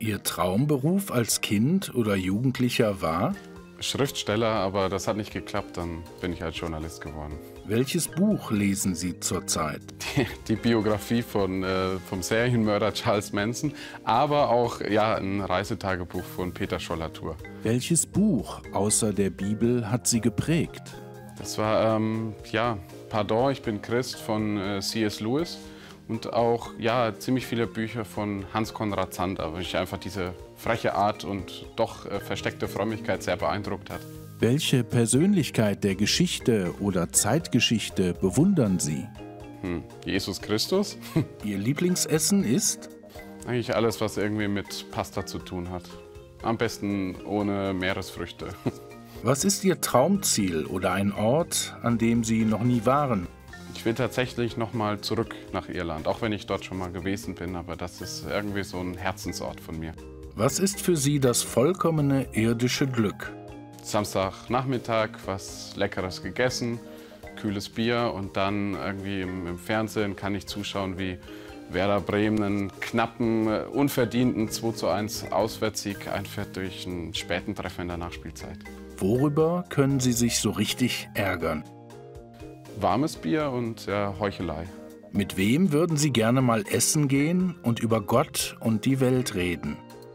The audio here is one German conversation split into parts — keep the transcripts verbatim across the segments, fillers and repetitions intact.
Ihr Traumberuf als Kind oder Jugendlicher war? Schriftsteller, aber das hat nicht geklappt, dann bin ich als Journalist geworden. Welches Buch lesen Sie zurzeit? Die, die Biografie von, äh, vom Serienmörder Charles Manson, aber auch ja, ein Reisetagebuch von Peter Schollatur. Welches Buch außer der Bibel hat Sie geprägt? Das war, ähm, ja, Pardon, ich bin Christ von äh, C S Lewis und auch ja, ziemlich viele Bücher von Hans Conrad Zander, weil mich einfach diese freche Art und doch äh, versteckte Frömmigkeit sehr beeindruckt hat. Welche Persönlichkeit der Geschichte oder Zeitgeschichte bewundern Sie? Hm. Jesus Christus. Ihr Lieblingsessen ist? Eigentlich alles, was irgendwie mit Pasta zu tun hat. Am besten ohne Meeresfrüchte. Was ist Ihr Traumziel oder ein Ort, an dem Sie noch nie waren? Ich will tatsächlich noch mal zurück nach Irland, auch wenn ich dort schon mal gewesen bin, aber das ist irgendwie so ein Herzensort von mir. Was ist für Sie das vollkommene irdische Glück? Samstagnachmittag was Leckeres gegessen, kühles Bier und dann irgendwie im, im Fernsehen kann ich zuschauen, wie Werder Bremen einen knappen, unverdienten zwei zu eins Auswärtssieg einfährt durch einen späten Treffer in der Nachspielzeit. Worüber können Sie sich so richtig ärgern? Warmes Bier und ja, Heuchelei. Mit wem würden Sie gerne mal essen gehen und über Gott und die Welt reden?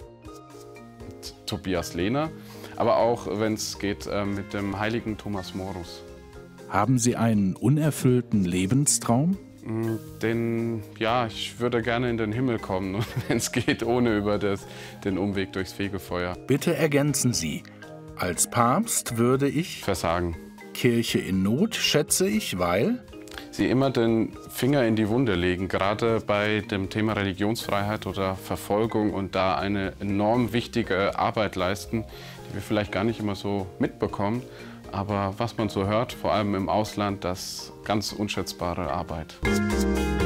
Mit Tobias Lehner, aber auch, wenn es geht, äh, mit dem heiligen Thomas Morus. Haben Sie einen unerfüllten Lebenstraum? Den, ja, ich würde gerne in den Himmel kommen, wenn es geht, ohne über das, den Umweg durchs Fegefeuer. Bitte ergänzen Sie. Als Papst würde ich Versagen. Kirche in Not, schätze ich, weil Sie immer den Finger in die Wunde legen, gerade bei dem Thema Religionsfreiheit oder Verfolgung und da eine enorm wichtige Arbeit leisten, die wir vielleicht gar nicht immer so mitbekommen. Aber was man so hört, vor allem im Ausland, das ganz unschätzbare Arbeit.